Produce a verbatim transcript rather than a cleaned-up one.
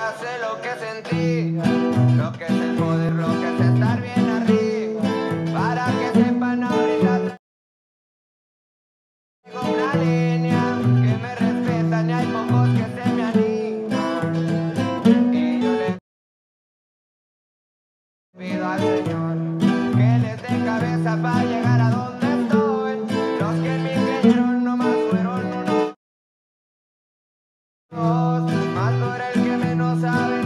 Sé lo que sentí, lo que es el poder, lo que es estar bien arriba, para que sepan ahorita tengo una línea que me respetan y hay pocos que se me animan, y yo le pido al Señor que les dé cabeza para llegar a donde estoy. Los que en mí creyeron nomás fueron unos, más por el que menos sabe.